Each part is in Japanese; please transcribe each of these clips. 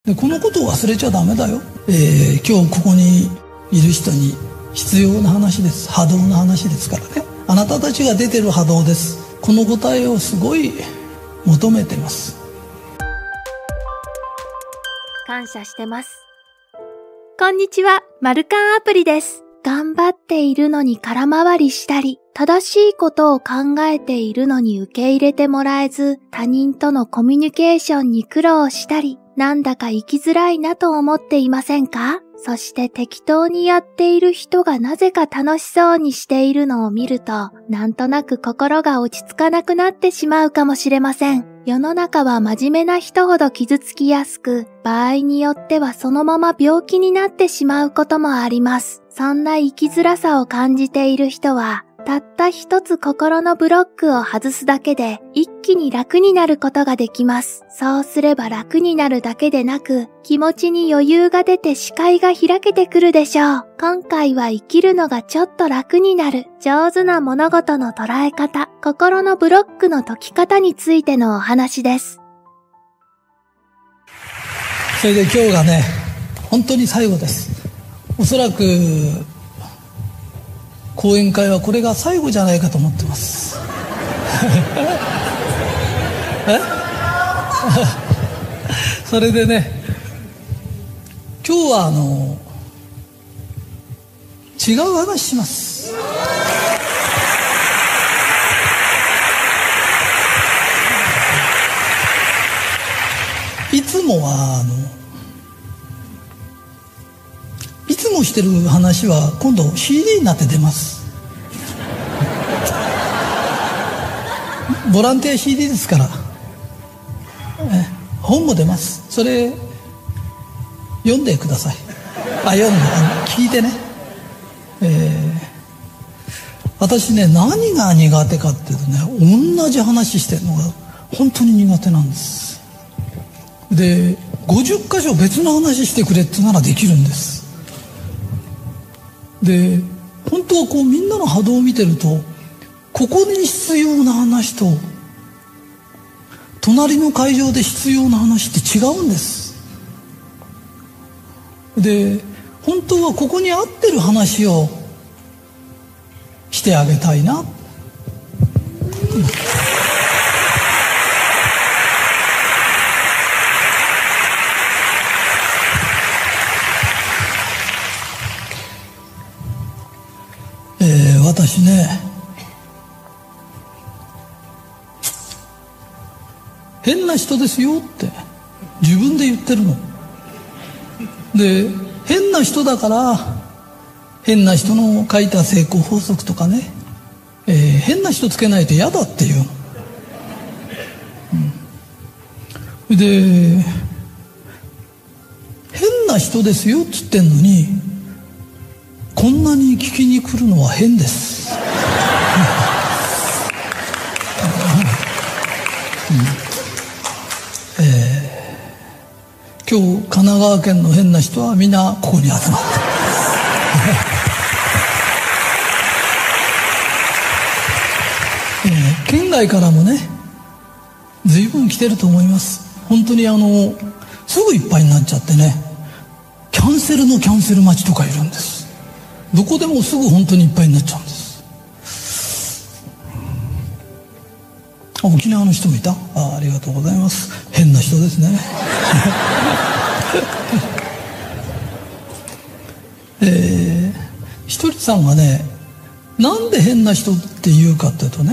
でこのことを忘れちゃダメだよ。今日ここにいる人に必要な話です。波動の話ですからね。あなたたちが出てる波動です。この答えをすごい求めてます。 感謝してます。こんにちは、マルカンアプリです。頑張っているのに空回りしたり、正しいことを考えているのに受け入れてもらえず、他人とのコミュニケーションに苦労したり、なんだか生きづらいなと思っていませんか？そして適当にやっている人がなぜか楽しそうにしているのを見ると、なんとなく心が落ち着かなくなってしまうかもしれません。世の中は真面目な人ほど傷つきやすく、場合によってはそのまま病気になってしまうこともあります。そんな生きづらさを感じている人は、たった一つ心のブロックを外すだけで一気に楽になることができます。そうすれば楽になるだけでなく、気持ちに余裕が出て視界が開けてくるでしょう。今回は生きるのがちょっと楽になる、上手な物事の捉え方、心のブロックの解き方についてのお話です。 それで今日がね、本当に最後です。おそらく講演会はこれが最後じゃないかと思ってますそれでね、今日は違う話します。いつもはいつもしてる話は今度 CD になって出ます。ボランティア CD ですから、本も出ます。それ読んでください。聞いてね。私ね、何が苦手かっていうとね、同じ話してるのが本当に苦手なんです。で、50箇所別の話してくれってならできるんです。で、本当はこうみんなの波動を見てると、ここに必要な話と隣の会場で必要な話って違うんです。で、本当はここに合ってる話をしてあげたいな。私ね、変な人ですよって自分で言ってるので、変な人だから変な人の書いた成功法則とかね、変な人つけないと嫌だっていうの、で、変な人ですよっつってんのに、こんなに聞きに来るのは変です今日神奈川県の変な人はみんなここに集まって県外からもね、随分来てると思います。本当にすぐいっぱいになっちゃってね、キャンセルのキャンセル待ちとかいるんです。どこでもすぐ本当にいっぱいになっちゃうんです。沖縄の人もいた。ありがとうございます。変な人ですねひとりさんがね、なんで変な人って言うかっていうとね、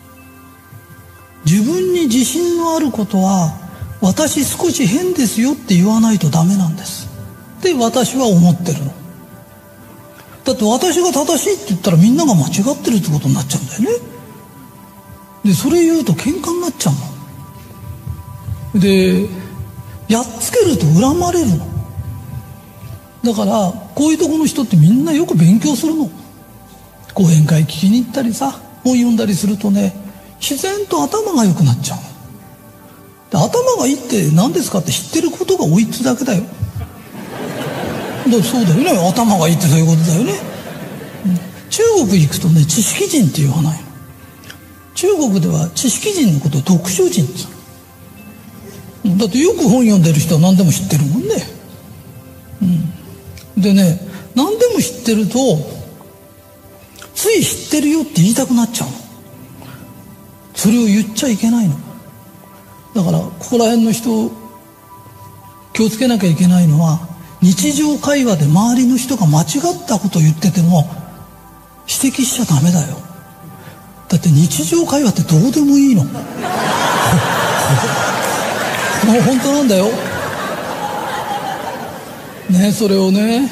自分に自信のあることは、私少し変ですよって言わないとダメなんですって私は思ってるの。だって私が正しいって言ったらみんなが間違ってるってことになっちゃうんだよね。で、それ言うと喧嘩になっちゃうので、やっつけると恨まれるの。だからこういうとこの人ってみんなよく勉強するの。講演会聞きに行ったりさ、本読んだりするとね、自然と頭が良くなっちゃうの。で、頭がいいって何ですかって知ってることが多いってだけだよ。そうだよね、頭がいいってそういうことだよね。中国行くとね、知識人って言わないの。中国では知識人のことを読書人って言うの。 だってよく本読んでる人は何でも知ってるもんね。でね、何でも知ってるとつい知ってるよって言いたくなっちゃうの。それを言っちゃいけないの。だからここら辺の人気をつけなきゃいけないのは、日常会話で周りの人が間違ったことを言ってても指摘しちゃダメだよ。だって日常会話ってどうでもいいのもう本当なんだよね。それをね、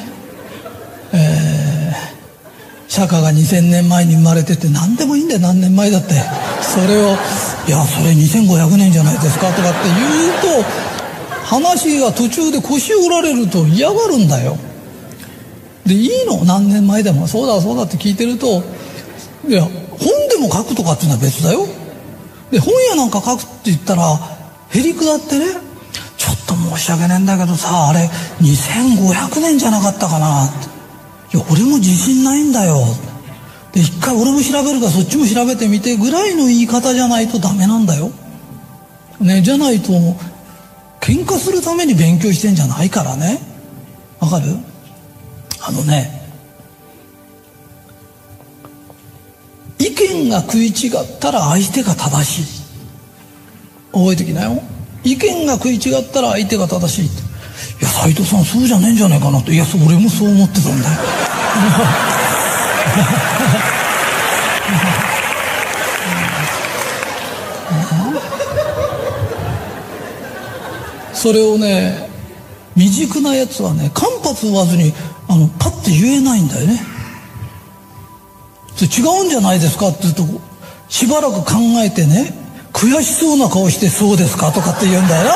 釈迦が2000年前に生まれてて、何でもいいんだよ、何年前だって。それをいやそれ2500年じゃないですかとかって言うと、話が途中で腰を折られると嫌がるんだよ。でいいの、何年前でもそうだそうだって聞いてると、いや本でも書くとかっていうのは別だよ。で本屋なんか書くって言ったらへりくだってね、ちょっと申し訳ないんだけどさ、あれ2500年じゃなかったかなって。いや俺も自信ないんだよ。で一回俺も調べるからそっちも調べてみてぐらいの言い方じゃないとダメなんだよ、ね。じゃないと喧嘩するために勉強してんじゃないからね。わかる？意見が食い違ったら相手が正しい。覚えてきなよ。意見が食い違ったら相手が正しいって。いや斉藤さんそうじゃねえんじゃないかなって。いや俺もそう思ってたんだよそれをね、未熟なやつはね、間髪追わずにパッて言えないんだよね。それ違うんじゃないですかって言うと、しばらく考えてね、悔しそうな顔してそうですかとかって言うんだよ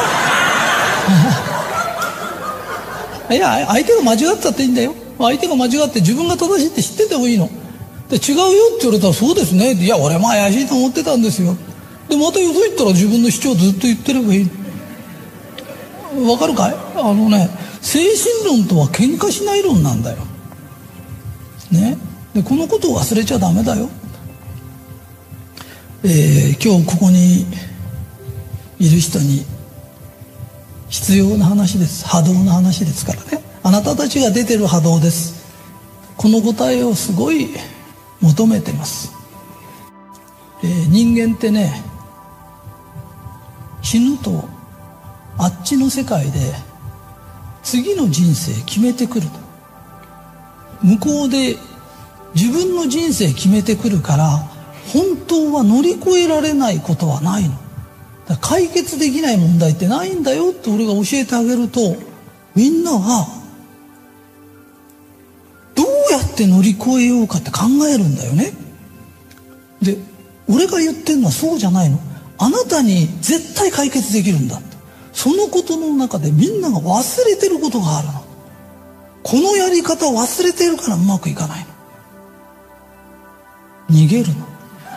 ないや相手が間違ってたっていいんだよ。相手が間違って自分が正しいって知っててもいいので、違うよって言われたらそうですね、いや俺も怪しいと思ってたんですよ。でまたよそ行ったら自分の主張をずっと言ってればいい。わかるかい？精神論とは喧嘩しない論なんだよね。でこのことを忘れちゃダメだよ。今日ここにいる人に必要な話です。波動の話ですからね。あなたたちが出てる波動です。この答えをすごい求めてます。人間ってね、死ぬとあっちの世界で次の人生決めてくると。向こうで自分の人生決めてくるから、本当は乗り越えられないことはないの。だから解決できない問題ってないんだよって俺が教えてあげると、みんなはどうやって乗り越えようかって考えるんだよね。で俺が言ってるのはそうじゃないの。あなたに絶対解決できるんだって。そのことの中でみんなが忘れてることがあるの。このやり方を忘れてるからうまくいかないの。逃げるの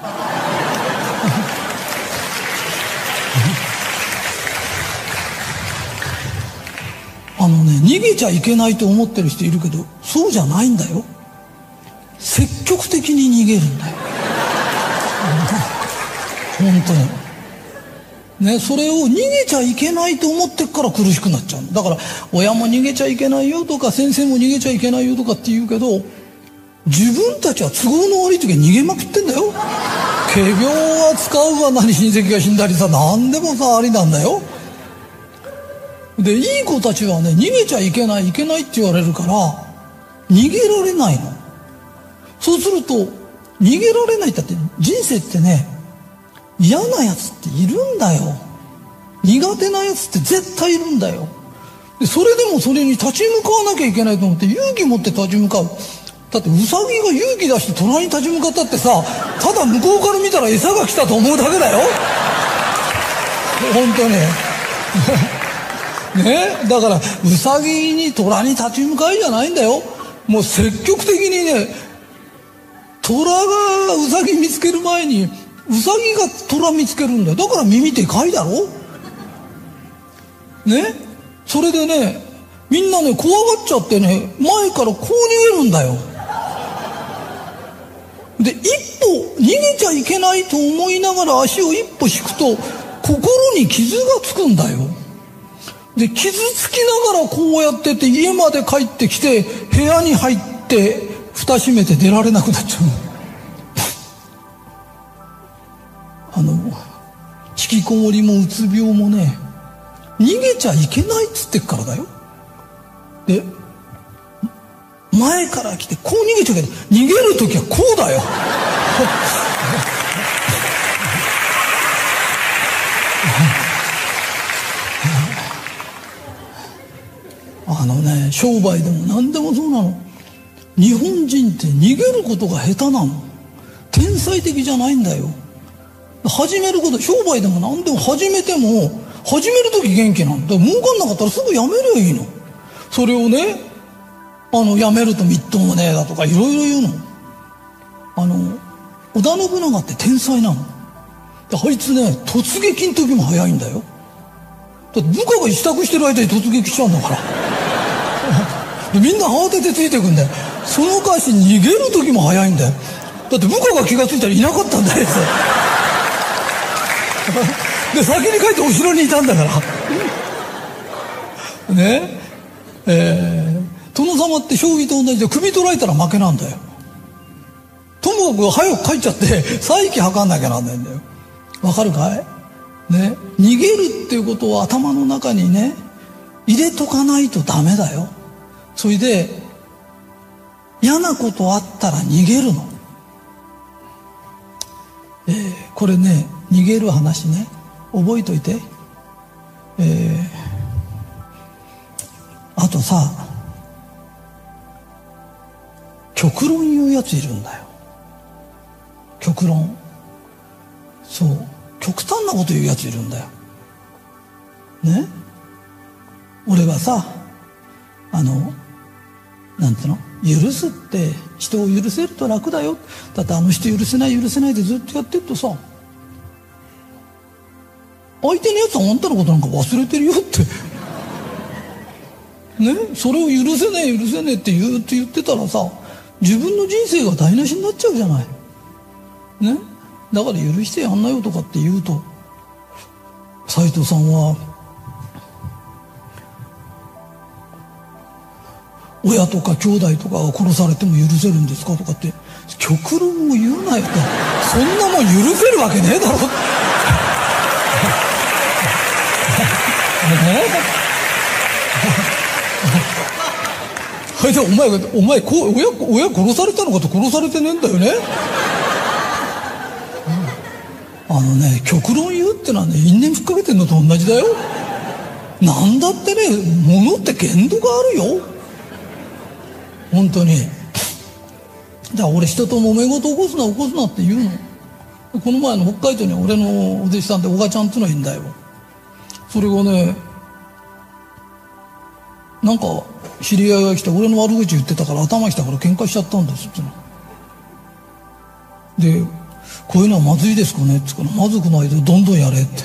逃げちゃいけないと思ってる人いるけど、そうじゃないんだよ。積極的に逃げるんだよ本当にね。それを逃げちゃいけないと思ってっから苦しくなっちゃう。だから親も逃げちゃいけないよとか先生も逃げちゃいけないよとかって言うけど、自分たちは都合の悪い時は逃げまくってんだよ。仮病は使うわ、何親戚が死んだりさ、何でもさありなんだよ。でいい子たちはね、逃げちゃいけないいけないって言われるから逃げられないの。そうすると逃げられない。だって人生ってね、嫌なやつっているんだよ。苦手なやつって絶対いるんだよ。でそれでもそれに立ち向かわなきゃいけないと思って勇気持って立ち向かう。だってウサギが勇気出して虎に立ち向かったってさ、ただ向こうから見たら餌が来たと思うだけだよ本当にね。だからウサギに虎に立ち向かいじゃないんだよ。もう積極的にね、虎がウサギ見つける前にウサギが虎見つけるんだよ。だから耳でかいだろね。それでね、みんなね怖がっちゃってね、前からこう逃げるんだよ。で一歩逃げちゃいけないと思いながら足を一歩引くと心に傷がつくんだよ。 で、傷つきながらこうやってて、家まで帰ってきて、部屋に入って、蓋閉めて出られなくなっちゃうの。引きこもりもうつ病もね、逃げちゃいけないっつってっからだよ。で、前から来てこう逃げちゃうけど、逃げるときはこうだよ。商売でも何でもそうなの。日本人って逃げることが下手なの。天才的じゃないんだよ。始めること、商売でも何でも始めても、始めるとき元気なんだ。儲かんなかったらすぐやめりゃいいの。それをね、やめるとみっともねえだとかいろいろ言うの。織田信長って天才なの。であいつね、突撃の時も早いんだよ。だって部下が支度してる間に突撃しちゃうんだからでみんな慌ててついてくんだよ。そのかわし逃げる時も早いんだよ。だって部下が気がついたらいなかったんだよで先に帰ってお城にいたんだからね。殿様って将棋と同じで首取られたら負けなんだよ。ともかく早く帰っちゃって再起測んなきゃなんないんだよ。わかるかいね。逃げるっていうことを頭の中にね入れとかないとダメだよ。それで嫌なことあったら逃げるの。これね、逃げる話ね、覚えといて。あとさ、極論言うやついるんだよ。極論。そう、極端なこと言うやついるんだよね。俺はさ、なんていうの、許すって人を許せると楽だよ。だって人許せない許せないでずっとやってるとさ、相手のやつはあんたのことなんか忘れてるよってね。それを許せねえ許せねえって言ってたらさ、自分の人生が台無しになっちゃうじゃないね。だから許してやんなよとかって言うと、斉藤さんは親とか兄弟とかが殺されても許せるんですかとかって極論を言うなよと。そんなもん許せるわけねえだろそれでお前親殺されたのかと殺されてねえんだよね。極論言うってのはね、因縁ふっかけてんのと同じだよ。なんだってね、物って限度があるよ本当に。じゃあ俺人と揉め事起こすなって言うの。この前の北海道に俺のお弟子さんでおがちゃんってのがいいんだよ。それがね、なんか知り合いが来て俺の悪口言ってたから頭きたから喧嘩しちゃったんですってので、こういうのはまずいですかねって言うから、まずくないでどんどんやれって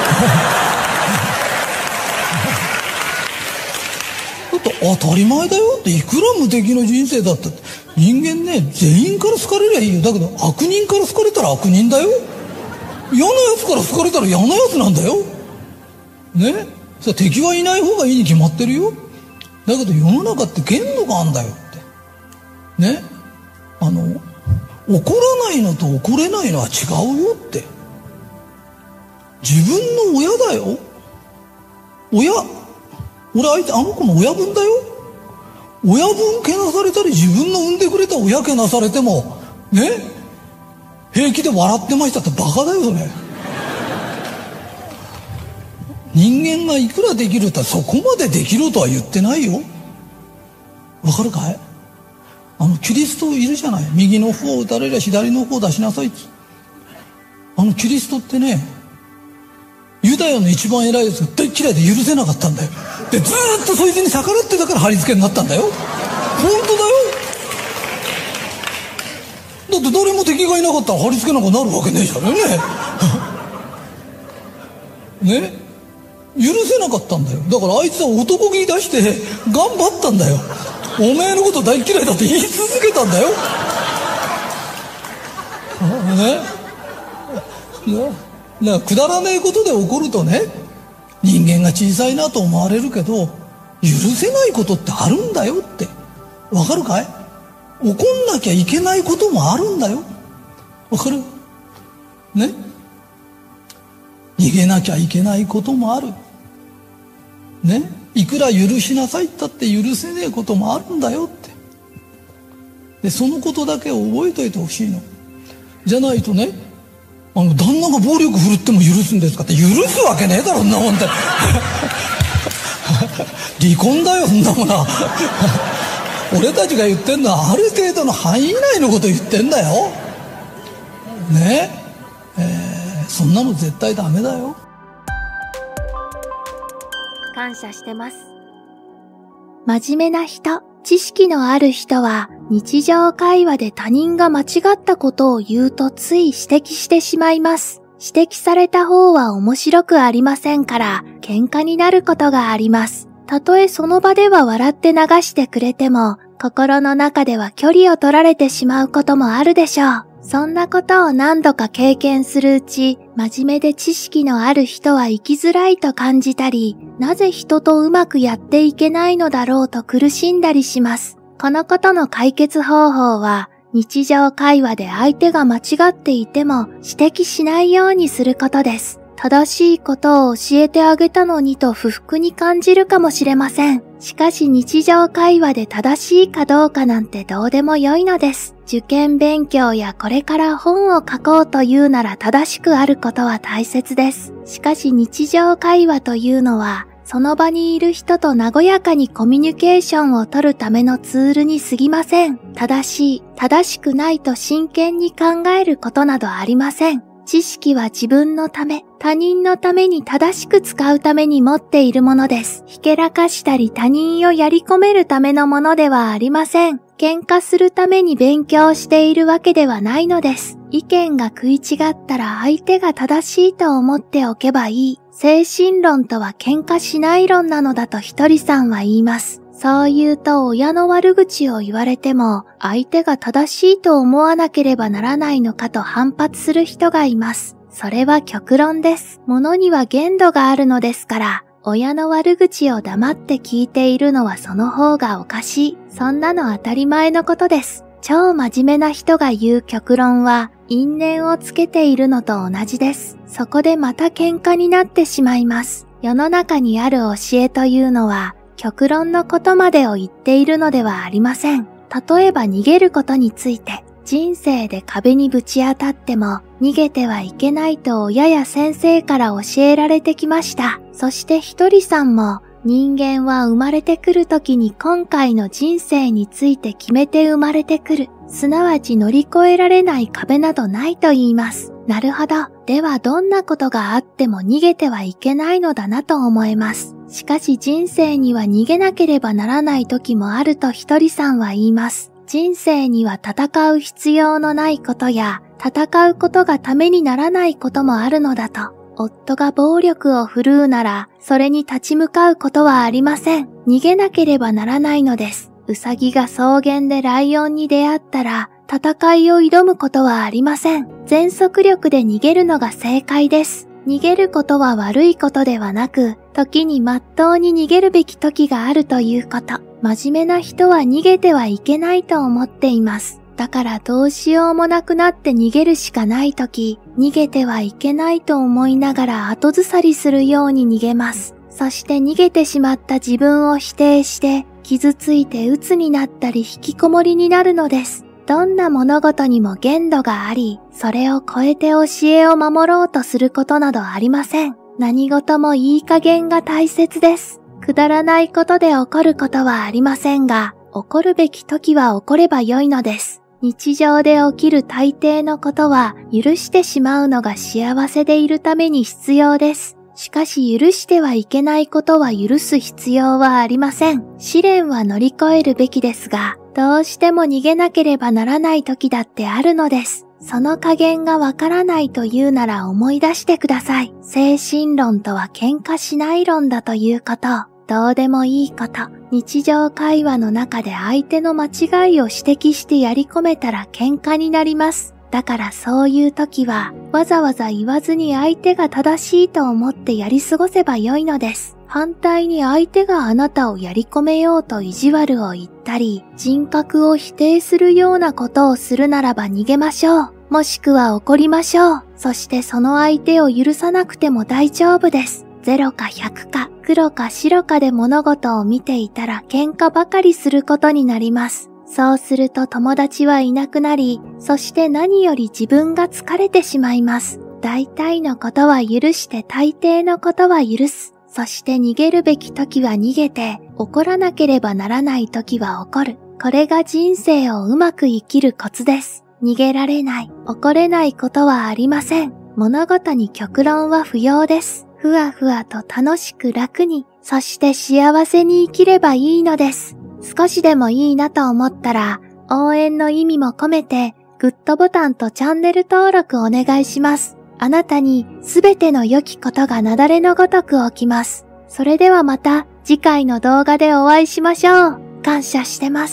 だって当たり前だよって。いくら無敵の人生だったって人間ね、全員から好かれりゃいいよ。だけど悪人から好かれたら悪人だよ。嫌なやつから好かれたら嫌なやつなんだよね。それ敵はいない方がいいに決まってるよ。だけど世の中って限度があんだよってね。怒らないのと怒れないのは違うよって。自分の親だよ。俺あの子の親分だよ。親分けなされたり自分の産んでくれた親けなされてもね、平気で笑ってましたってバカだよそれ。人間がいくらできるってそこまでできろとは言ってないよ。わかるかい。キリストいるじゃない。右の方を打たれりゃ左の方を出しなさいって。キリストってね、ユダヤの一番偉いやつが大嫌いで許せなかったんだよ。でずーっとそいつに逆らってたから貼り付けになったんだよ。本当だよ。だって誰も敵がいなかったら貼り付けなんかなるわけねえじゃんね。ね、許せなかったんだよ。だからあいつは男気出して頑張ったんだよ。おめえのこと大嫌いだって言い続けたんだよね。くだらねえことで怒るとね、 人間が小さいなと思われるけど、許せないことってあるんだよって。わかるかい？怒んなきゃいけないこともあるんだよ。わかる？ね？逃げなきゃいけないこともある。ね？いくら許しなさいったって許せねえこともあるんだよって。で、そのことだけを覚えといてほしいの。じゃないとね、旦那が暴力振るっても許すんですかって、許すわけねえだろ、そんなもんって。離婚だよ、そんなものは。俺たちが言ってんのはある程度の範囲内のこと言ってんだよ。ね、そんなの絶対ダメだよ。 感謝してます。真面目な人、知識のある人は日常会話で他人が間違ったことを言うとつい指摘してしまいます。指摘された方は面白くありませんから喧嘩になることがあります。たとえその場では笑って流してくれても心の中では距離を取られてしまうこともあるでしょう。そんなことを何度か経験するうち、真面目で知識のある人は生きづらいと感じたり、なぜ人とうまくやっていけないのだろうと苦しんだりします。このことの解決方法は、日常会話で相手が間違っていても指摘しないようにすることです。正しいことを教えてあげたのにと不服に感じるかもしれません。しかし日常会話で正しいかどうかなんてどうでもよいのです。受験勉強やこれから本を書こうというなら正しくあることは大切です。しかし日常会話というのは、その場にいる人と和やかにコミュニケーションを取るためのツールに過ぎません。正しい、正しくないと真剣に考えることなどありません。知識は自分のため、他人のために正しく使うために持っているものです。ひけらかしたり他人をやり込めるためのものではありません。喧嘩するために勉強しているわけではないのです。意見が食い違ったら相手が正しいと思っておけばいい。精神論とは喧嘩しない論なのだとひとりさんは言います。そう言うと親の悪口を言われても相手が正しいと思わなければならないのかと反発する人がいます。それは極論です。物には限度があるのですから、親の悪口を黙って聞いているのはその方がおかしい。そんなの当たり前のことです。超真面目な人が言う極論は因縁をつけているのと同じです。そこでまた喧嘩になってしまいます。世の中にある教えというのは極論のことまでを言っているのではありません。例えば逃げることについて、人生で壁にぶち当たっても逃げてはいけないと親や先生から教えられてきました。そしてひとりさんも人間は生まれてくるときに今回の人生について決めて生まれてくる。すなわち乗り越えられない壁などないと言います。なるほど。ではどんなことがあっても逃げてはいけないのだなと思えます。しかし人生には逃げなければならない時もあるとひとりさんは言います。人生には戦う必要のないことや戦うことがためにならないこともあるのだと。夫が暴力を振るうならそれに立ち向かうことはありません。逃げなければならないのです。ウサギが草原でライオンに出会ったら戦いを挑むことはありません。全速力で逃げるのが正解です。逃げることは悪いことではなく、時に真っ当に逃げるべき時があるということ。真面目な人は逃げてはいけないと思っています。だからどうしようもなくなって逃げるしかない時、逃げてはいけないと思いながら後ずさりするように逃げます。そして逃げてしまった自分を否定して、傷ついて鬱になったり引きこもりになるのです。どんな物事にも限度があり、それを超えて教えを守ろうとすることなどありません。何事もいい加減が大切です。くだらないことで起こることはありませんが、起こるべき時は起こればよいのです。日常で起きる大抵のことは許してしまうのが幸せでいるために必要です。しかし許してはいけないことは許す必要はありません。試練は乗り越えるべきですが、どうしても逃げなければならない時だってあるのです。その加減がわからないというなら思い出してください。精神論とは喧嘩しない論だということ。どうでもいいこと。日常会話の中で相手の間違いを指摘してやり込めたら喧嘩になります。 だからそういう時は、わざわざ言わずに相手が正しいと思ってやり過ごせばよいのです。反対に相手があなたをやり込めようと意地悪を言ったり、人格を否定するようなことをするならば逃げましょう。もしくは怒りましょう。そしてその相手を許さなくても大丈夫です。0か100か黒か白かで物事を見ていたら喧嘩ばかりすることになります。そうすると友達はいなくなり、そして何より自分が疲れてしまいます。大体のことは許して大抵のことは許す。そして逃げるべき時は逃げて、怒らなければならない時は怒る。これが人生をうまく生きるコツです。逃げられない、怒れないことはありません。物事に極論は不要です。ふわふわと楽しく楽に、そして幸せに生きればいいのです。少しでもいいなと思ったら、応援の意味も込めて、グッドボタンとチャンネル登録お願いします。あなたにすべての良きことが雪崩のごとく起きます。それではまた次回の動画でお会いしましょう。感謝してます。